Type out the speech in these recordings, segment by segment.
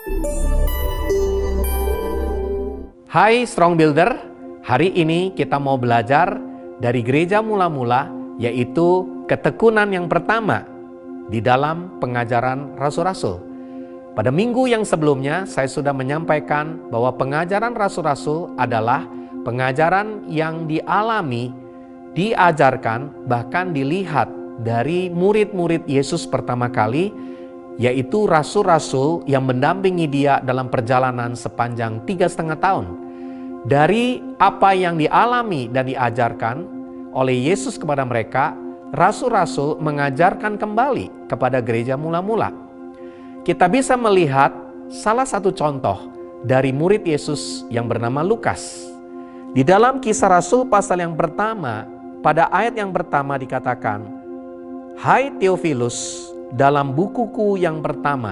Hai Strong Builder, hari ini kita mau belajar dari gereja mula-mula, yaitu ketekunan yang pertama di dalam pengajaran rasul-rasul. Pada minggu yang sebelumnya saya sudah menyampaikan bahwa pengajaran rasul-rasul adalah pengajaran yang dialami, diajarkan, bahkan dilihat dari murid-murid Yesus pertama kali, yaitu rasul-rasul yang mendampingi dia dalam perjalanan sepanjang 3,5 tahun. Dari apa yang dialami dan diajarkan oleh Yesus kepada mereka, rasul-rasul mengajarkan kembali kepada gereja mula-mula. Kita bisa melihat salah satu contoh dari murid Yesus yang bernama Lukas. Di dalam Kisah Rasul pasal yang pertama, pada ayat yang pertama dikatakan, "Hai Theophilus, dalam bukuku yang pertama,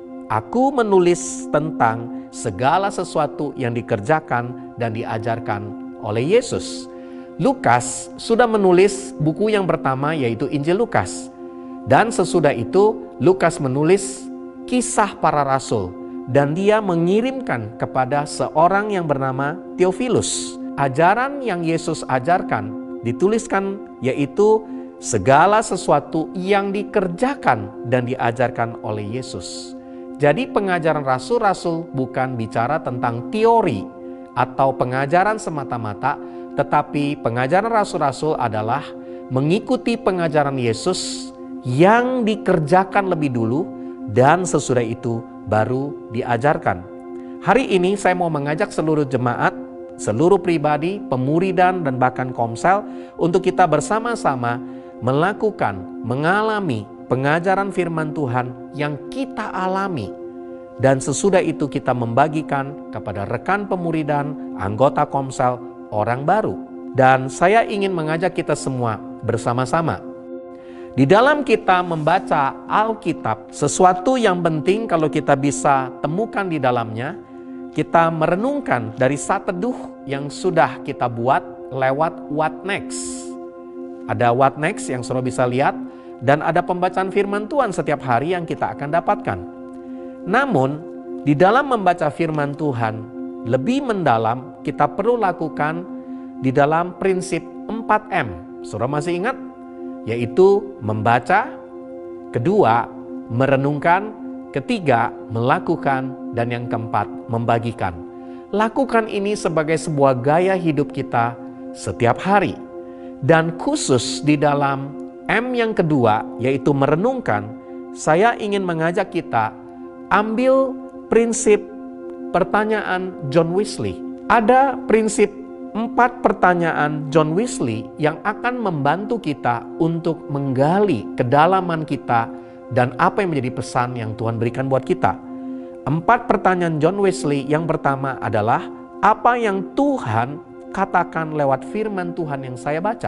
aku menulis tentang segala sesuatu yang dikerjakan dan diajarkan oleh Yesus." Lukas sudah menulis buku yang pertama, yaitu Injil Lukas. Dan sesudah itu Lukas menulis Kisah Para Rasul, dan dia mengirimkan kepada seorang yang bernama Theophilus. Ajaran yang Yesus ajarkan dituliskan, yaitu segala sesuatu yang dikerjakan dan diajarkan oleh Yesus. Jadi pengajaran rasul-rasul bukan bicara tentang teori atau pengajaran semata-mata, tetapi pengajaran rasul-rasul adalah mengikuti pengajaran Yesus yang dikerjakan lebih dulu dan sesudah itu baru diajarkan. Hari ini saya mau mengajak seluruh jemaat, seluruh pribadi, pemuridan dan bahkan komsel untuk kita bersama-sama melakukan, mengalami pengajaran firman Tuhan yang kita alami. Dan sesudah itu kita membagikan kepada rekan pemuridan, anggota komsel, orang baru. Dan saya ingin mengajak kita semua bersama-sama. Di dalam kita membaca Alkitab, sesuatu yang penting kalau kita bisa temukan di dalamnya, kita merenungkan dari saat teduh yang sudah kita buat lewat What Next. Ada What Next yang saudara bisa lihat, dan ada pembacaan firman Tuhan setiap hari yang kita akan dapatkan. Namun, di dalam membaca firman Tuhan lebih mendalam, kita perlu lakukan di dalam prinsip 4M. Saudara masih ingat? Yaitu membaca, kedua, merenungkan, ketiga, melakukan, dan yang keempat, membagikan. Lakukan ini sebagai sebuah gaya hidup kita setiap hari. Dan khusus di dalam M yang kedua, yaitu merenungkan, saya ingin mengajak kita ambil prinsip pertanyaan John Wesley. Ada prinsip 4 pertanyaan John Wesley yang akan membantu kita untuk menggali kedalaman kita dan apa yang menjadi pesan yang Tuhan berikan buat kita. 4 pertanyaan John Wesley yang pertama adalah, apa yang Tuhan katakan lewat firman Tuhan yang saya baca?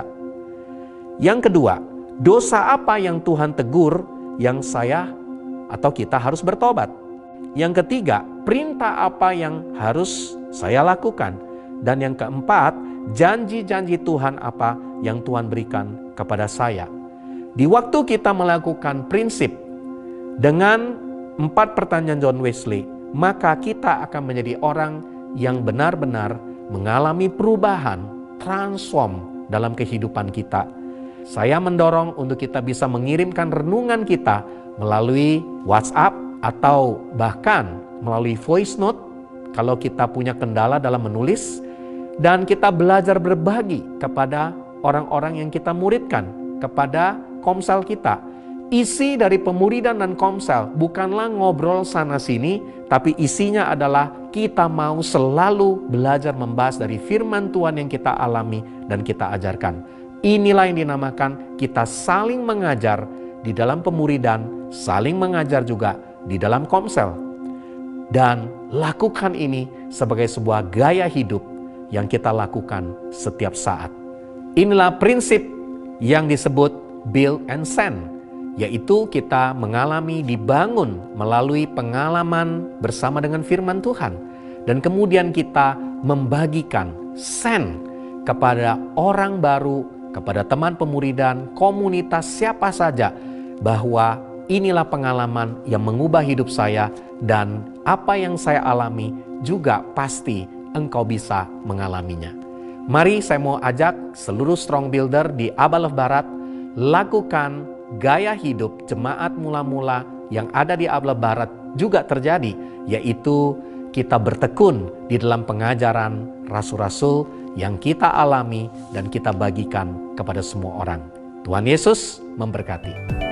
Yang kedua, dosa apa yang Tuhan tegur yang saya atau kita harus bertobat? Yang ketiga, perintah apa yang harus saya lakukan? Dan yang keempat, janji-janji Tuhan apa yang Tuhan berikan kepada saya. Di waktu kita melakukan prinsip dengan 4 pertanyaan John Wesley, maka kita akan menjadi orang yang benar-benar mengalami perubahan, transform dalam kehidupan kita. Saya mendorong untuk kita bisa mengirimkan renungan kita melalui WhatsApp atau bahkan melalui voice note kalau kita punya kendala dalam menulis. Dan kita belajar berbagi kepada orang-orang yang kita muridkan, kepada komsel kita. Isi dari pemuridan dan komsel bukanlah ngobrol sana-sini, tapi isinya adalah kita mau selalu belajar membahas dari firman Tuhan yang kita alami dan kita ajarkan. Inilah yang dinamakan kita saling mengajar di dalam pemuridan, saling mengajar juga di dalam komsel. Dan lakukan ini sebagai sebuah gaya hidup yang kita lakukan setiap saat. Inilah prinsip yang disebut build and send, yaitu kita mengalami dibangun melalui pengalaman bersama dengan firman Tuhan. Dan kemudian kita membagikan, send kepada orang baru, kepada teman pemuridan, komunitas siapa saja, bahwa inilah pengalaman yang mengubah hidup saya dan apa yang saya alami juga pasti engkau bisa mengalaminya. Mari saya mau ajak seluruh Strong Builder di Abalef Barat lakukan gaya hidup jemaat mula-mula yang ada di Abalef Barat juga terjadi, yaitu kita bertekun di dalam pengajaran rasul-rasul yang kita alami dan kita bagikan kepada semua orang. Tuhan Yesus memberkati.